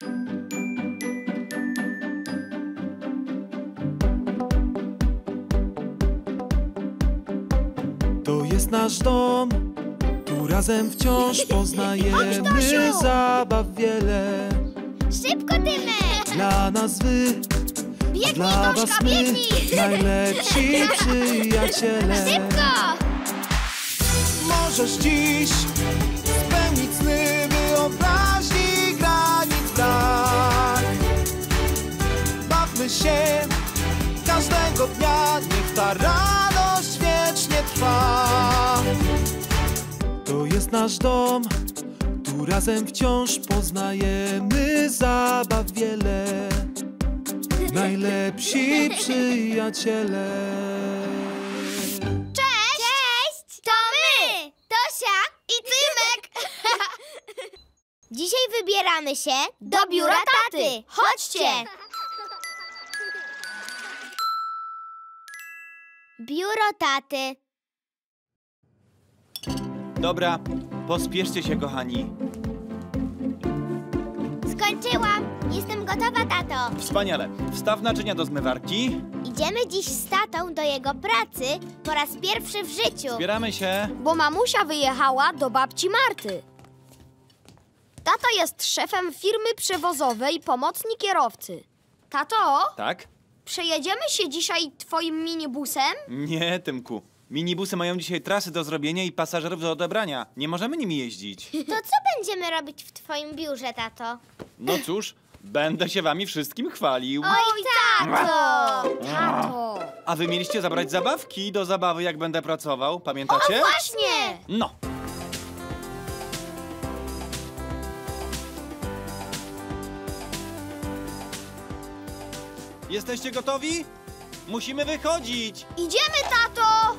To jest nasz dom, tu razem wciąż poznajemy zabaw wiele. Szybko, Tymek! Dla nas wy, Biegnij, dla was Toszka, my, biegnij! najlepsi przyjaciele. Szybko! Możesz dziś spełnić sny wyobraźni granic brak. Bawmy się każdego dnia, niech ta radość wiecznie trwa. To jest nasz dom, tu razem wciąż poznajemy zabaw wiele. Najlepsi przyjaciele. Cześć! To my! Tosia i Tymek! Dzisiaj wybieramy się do biura taty. Chodźcie! Biuro taty. Dobra, pospieszcie się, kochani. Skończyłam. Jestem gotowa, tato. Wspaniale. Wstaw naczynia do zmywarki. Idziemy dziś z tatą do jego pracy po raz pierwszy w życiu. Zbieramy się. Bo mamusia wyjechała do babci Marty. Tata jest szefem firmy przewozowej Pomocni Kierowcy. Tato, Tak? przejedziemy się dzisiaj twoim minibusem? Nie, Tymku. Minibusy mają dzisiaj trasy do zrobienia i pasażerów do odebrania. Nie możemy nimi jeździć. To co będziemy robić w twoim biurze, tato? No cóż, będę się wami wszystkim chwalił. Oj, tato! Tato! A wy mieliście zabrać zabawki do zabawy, jak będę pracował. Pamiętacie? Właśnie! No. Jesteście gotowi? Musimy wychodzić. Idziemy, tato!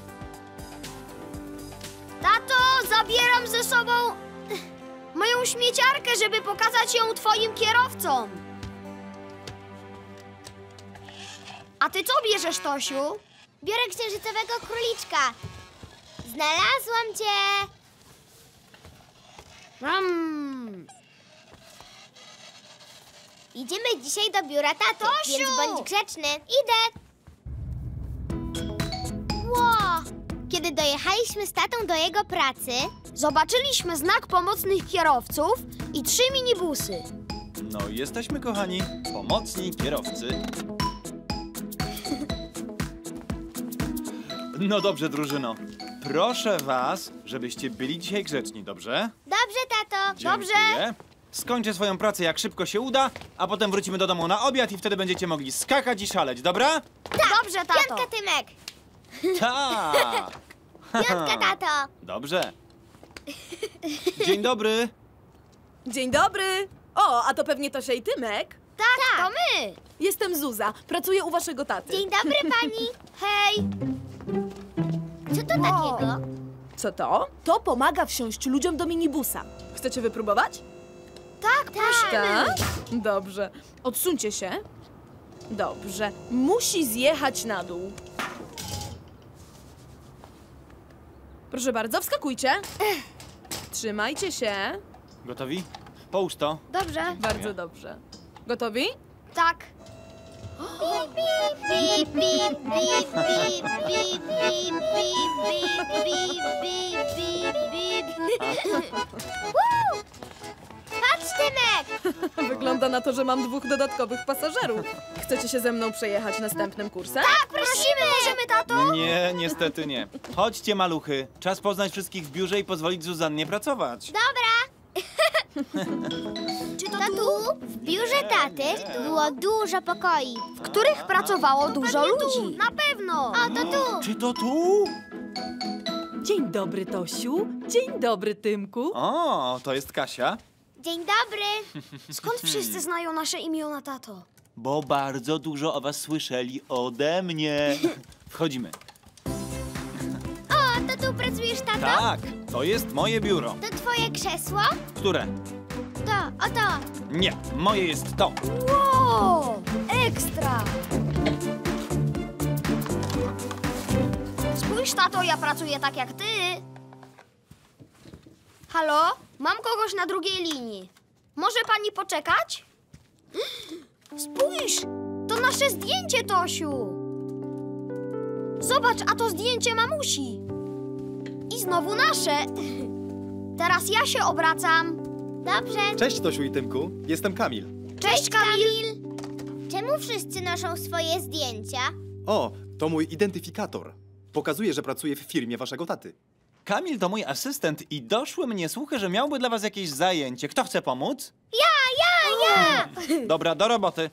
Tato, zabieram ze sobą moją śmieciarkę, żeby pokazać ją twoim kierowcom. A ty co bierzesz, Tosiu? Biorę księżycowego króliczka. Znalazłam cię! Idziemy dzisiaj do biura taty, Tosiu! więc bądź grzeczny. Idę! Ło! Kiedy dojechaliśmy z tatą do jego pracy, Zobaczyliśmy znak pomocnych kierowców i 3 minibusy. No, jesteśmy, kochani, pomocni kierowcy. No dobrze, drużyno. Proszę was, żebyście byli dzisiaj grzeczni, dobrze? dobrze, tato. Dziękuję. Skończę swoją pracę, jak szybko się uda, a potem wrócimy do domu na obiad i wtedy będziecie mogli skakać i szaleć, dobra? Dobrze, tato. Piątka, Tymek. Tak! Piątka, tato. Dobrze. Dzień dobry. Dzień dobry! O, a to pewnie Tosia i Tymek? Tak, to my. Jestem Zuza, pracuję u waszego taty. Dzień dobry, pani. Hej. Co to takiego? Co to? To pomaga wsiąść ludziom do minibusa. Chcecie wypróbować? Tak, prosimy. Tak? Dobrze. Odsuńcie się. Dobrze. Musi zjechać na dół. Proszę bardzo, wskakujcie. Trzymajcie się. Gotowi? Połóż to. Dobrze. Bardzo dobrze. Gotowi? Tak. Bip, bip, bip, bip, bip, bip, bip, bip, bip, bip, bip, bip. Woo! Patrz, Tymek! Wygląda na to, że mam 2 dodatkowych pasażerów. Chcecie się ze mną przejechać następnym kursem? Tak, Prosimy, możemy, tato? Nie, niestety nie. Chodźcie, maluchy. Czas poznać wszystkich w biurze i pozwolić Zuzannie pracować. Dobra. Czy to Tu, w biurze taty, było dużo pokoi. w których pracowało dużo ludzi? Na pewno. O, to tu. Czy to tu? Dzień dobry, Tosiu. Dzień dobry, Tymku. O, to jest Kasia. Dzień dobry. Skąd wszyscy znają nasze imiona, tato? Bo bardzo dużo o was słyszeli ode mnie. Wchodzimy. O, to tu pracujesz, tato? Tak, to jest moje biuro. To twoje krzesło? Które? To, o to. Nie, moje jest to. Wow, ekstra. Spójrz, tato, ja pracuję tak jak ty. Halo? Mam kogoś na drugiej linii. Może pani poczekać? Spójrz, to nasze zdjęcie, Tosiu. Zobacz, a to zdjęcie mamusi. I znowu nasze. Teraz ja się obracam. Dobrze. Cześć, Tosiu i Tymku. Jestem Kamil. Cześć, Kamil. Czemu wszyscy noszą swoje zdjęcia? O, to mój identyfikator. Pokazuje, że pracuję w firmie waszego taty. Kamil to mój asystent i doszły mnie słuchy, że miałby dla was jakieś zajęcie. Kto chce pomóc? Ja! Dobra, do roboty.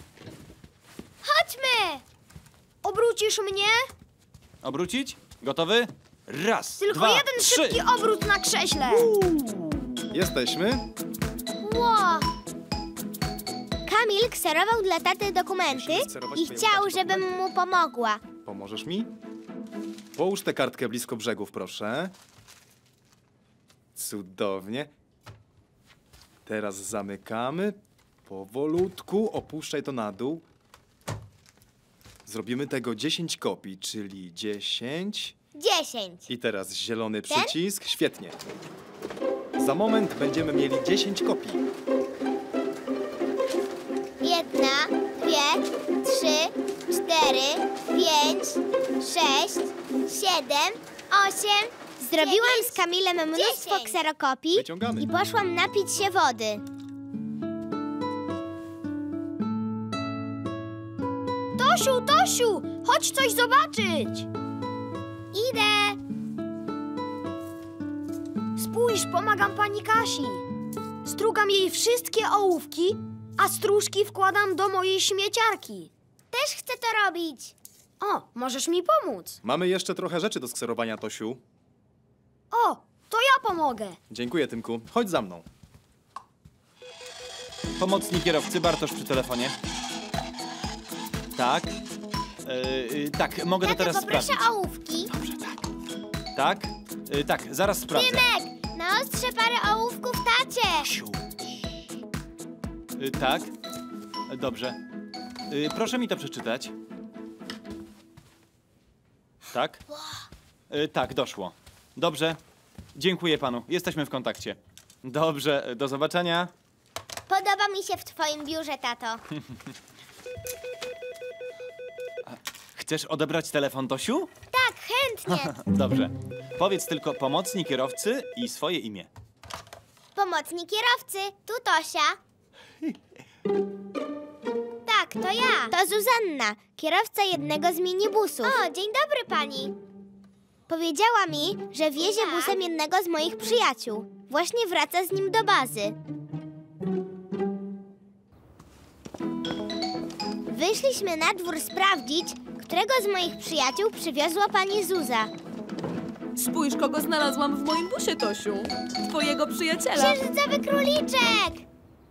Chodźmy! Obrócisz mnie? Obrócić? Gotowy? Raz, Tylko dwa, jeden trzy. szybki obrót na krześle. Jesteśmy. Ło! Kamil kserował dla taty dokumenty Musimy skserować i twoje chciał, tacie żebym mu pomogła. Pomożesz mi? Połóż tę kartkę blisko brzegów, proszę. Cudownie. Teraz zamykamy. Powolutku opuszczaj to na dół. Zrobimy tego 10 kopii, czyli 10. 10. I teraz zielony przycisk. Świetnie. Za moment będziemy mieli 10 kopii. 1, 2, 3, 4, 5, 6, 7, 8. Zrobiłam z Kamilem mnóstwo 10. kserokopii Wyciągamy. i poszłam napić się wody. Tosiu, Tosiu, chodź coś zobaczyć. Idę. Spójrz, pomagam pani Kasi. Strugam jej wszystkie ołówki, a stróżki wkładam do mojej śmieciarki. Też chcę to robić. O, możesz mi pomóc. Mamy jeszcze trochę rzeczy do skserowania, Tosiu. O, to ja pomogę. Dziękuję, Tymku. Chodź za mną. Pomocnik kierowcy, Bartosz przy telefonie. Tak. Tak, mogę to Tato, teraz poproszę sprawdzić. ołówki. Dobrze, tak. Tak? Tak, zaraz sprawdzę. Tymek, naostrze parę ołówków tacie. Siu. Tak. Dobrze. Proszę mi to przeczytać. Tak? Tak, doszło. Dobrze. Dziękuję panu. Jesteśmy w kontakcie. Dobrze, do zobaczenia. Podoba mi się w twoim biurze, tato. Chcesz odebrać telefon, Tosiu? Tak, chętnie. Dobrze. Powiedz tylko pomocnik kierowcy i swoje imię. Pomocnik kierowcy, tu Tosia. Tak, to ja. To Zuzanna, kierowca jednego z minibusów. O, dzień dobry pani. Powiedziała mi, że wiezie busem jednego z moich przyjaciół. Właśnie wraca z nim do bazy. Wyszliśmy na dwór sprawdzić, którego z moich przyjaciół przywiozła pani Zuza. Spójrz, kogo znalazłam w moim busie, Tosiu. Twojego przyjaciela. Księżycowy króliczek!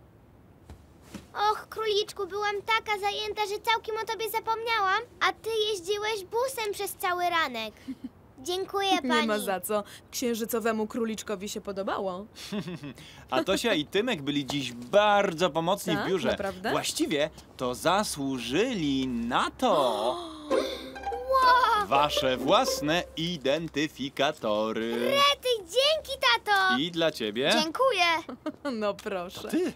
Och, króliczku, byłam taka zajęta, że całkiem o tobie zapomniałam, a ty jeździłeś busem przez cały ranek. Dziękuję pani. Nie ma za co. Księżycowemu króliczkowi się podobało. A Tosia i Tymek byli dziś bardzo pomocni Tak? w biurze. Naprawdę? Właściwie to zasłużyli na to. Wasze własne identyfikatory. Rety, dzięki, tato! I dla ciebie. Dziękuję. No proszę. Ty.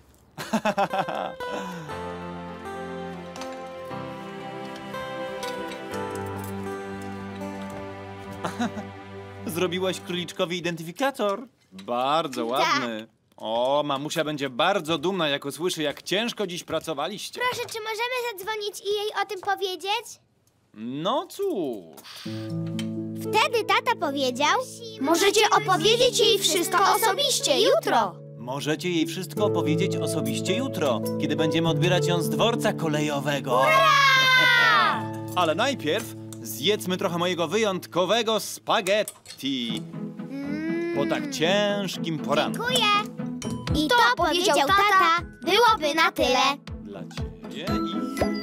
Zrobiłaś króliczkowi identyfikator? Bardzo ładny. O, mamusia będzie bardzo dumna, jak usłyszy, jak ciężko dziś pracowaliście. Proszę, czy możemy zadzwonić i jej o tym powiedzieć? No cóż. Wtedy tata powiedział... Możecie opowiedzieć jej wszystko osobiście jutro. Możecie jej wszystko opowiedzieć osobiście jutro, kiedy będziemy odbierać ją z dworca kolejowego. Ale najpierw zjedzmy trochę mojego wyjątkowego spaghetti. Po tak ciężkim poranku. Dziękuję. I to powiedział tata, byłoby na tyle. Dla ciebie i...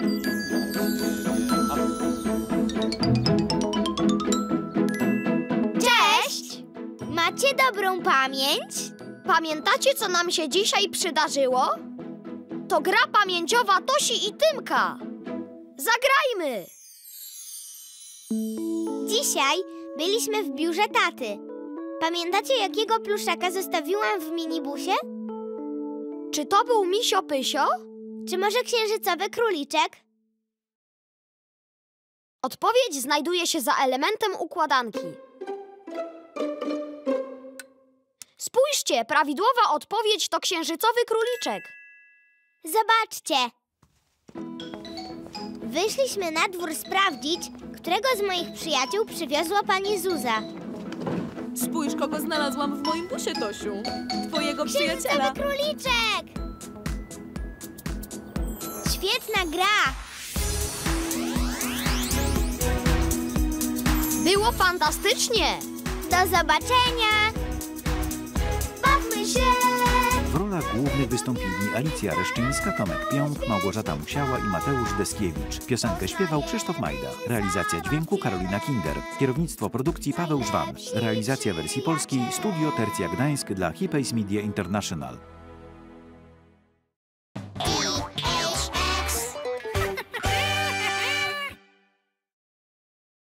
Cześć! Macie dobrą pamięć? Pamiętacie, co nam się dzisiaj przydarzyło? To gra pamięciowa Tosi i Tymka. Zagrajmy! Dzisiaj byliśmy w biurze taty. Pamiętacie, jakiego pluszaka zostawiłam w minibusie? Czy to był Misio Pysio? Czy może księżycowy króliczek? Odpowiedź znajduje się za elementem układanki. Spójrzcie, prawidłowa odpowiedź to księżycowy króliczek. Zobaczcie! Wyszliśmy na dwór sprawdzić, którego z moich przyjaciół przywiozła pani Zuza. Spójrz, kogo znalazłam w moim busie, Tosiu. Twojego przyjaciela. Księżycowy króliczek! Świetna gra! Było fantastycznie! Do zobaczenia! Bawmy się! W rolach głównych wystąpili Alicja Reszczyńska, Tomek Pionk, Małgorzata Musiała i Mateusz Deskiewicz. Piosenkę śpiewał Krzysztof Majda. Realizacja dźwięku Karolina Kinder. Kierownictwo produkcji Paweł Żwan. Realizacja wersji polskiej Studio Tercja Gdańsk dla Hipays Media International.